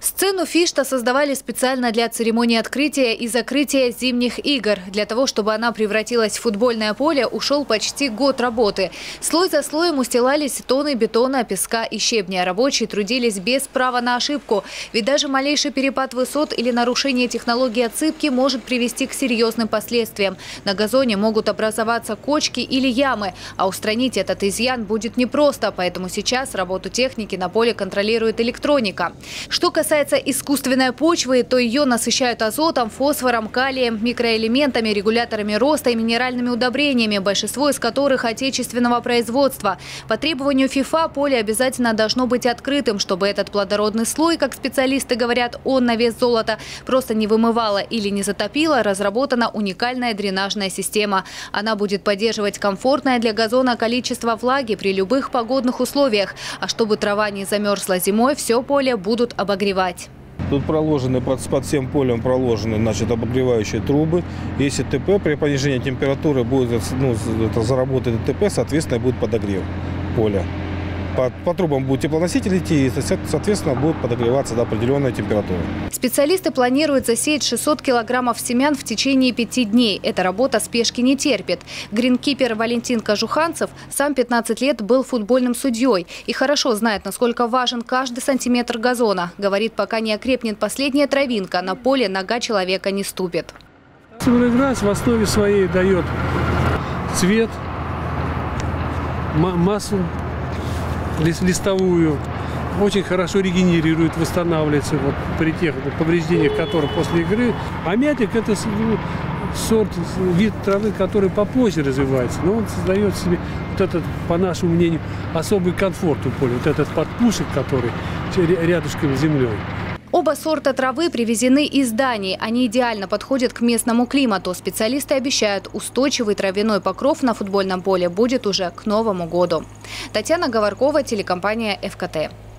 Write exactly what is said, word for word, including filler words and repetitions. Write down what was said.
Сцену Фишта создавали специально для церемонии открытия и закрытия зимних игр. Для того, чтобы она превратилась в футбольное поле, ушел почти год работы. Слой за слоем устилались тонны бетона, песка и щебня. Рабочие трудились без права на ошибку. Ведь даже малейший перепад высот или нарушение технологии отсыпки может привести к серьезным последствиям. На газоне могут образоваться кочки или ямы. А устранить этот изъян будет непросто. Поэтому сейчас работу техники на поле контролирует электроника. Что касается касается искусственной почвы, то ее насыщают азотом, фосфором, калием, микроэлементами, регуляторами роста и минеральными удобрениями, большинство из которых отечественного производства. По требованию ФИФА поле обязательно должно быть открытым, чтобы этот плодородный слой, как специалисты говорят, он на вес золота, просто не вымывало или не затопило. Разработана уникальная дренажная система. Она будет поддерживать комфортное для газона количество влаги при любых погодных условиях. А чтобы трава не замерзла зимой, все поле будут обогревать. Тут проложены, под, под всем полем проложены, значит, обогревающие трубы. Если ТП, при понижении температуры будет, ну, это заработает ТП, соответственно, будет подогрев поля. По, по трубам будут теплоносители идти, и, соответственно, будут подогреваться до определенной температуры. Специалисты планируют засеять шестьсот килограммов семян в течение пяти дней. Эта работа спешки не терпит. Гринкипер Валентин Кожуханцев сам пятнадцать лет был футбольным судьей и хорошо знает, насколько важен каждый сантиметр газона. Говорит, пока не окрепнет последняя травинка, на поле нога человека не ступит. Играть в основе своей дает цвет, массу листовую, очень хорошо регенерирует, восстанавливается вот, при тех повреждениях, которые после игры. А мятик – это ну, сорт, вид травы, который попозже развивается, но он создает себе, вот этот, по нашему мнению, особый комфорт у поля, вот этот подпушек, который рядышком с землей. Оба сорта травы привезены из Дании. Они идеально подходят к местному климату. Специалисты обещают, устойчивый травяной покров на футбольном поле будет уже к Новому году. Татьяна Говоркова, телекомпания ФКТ.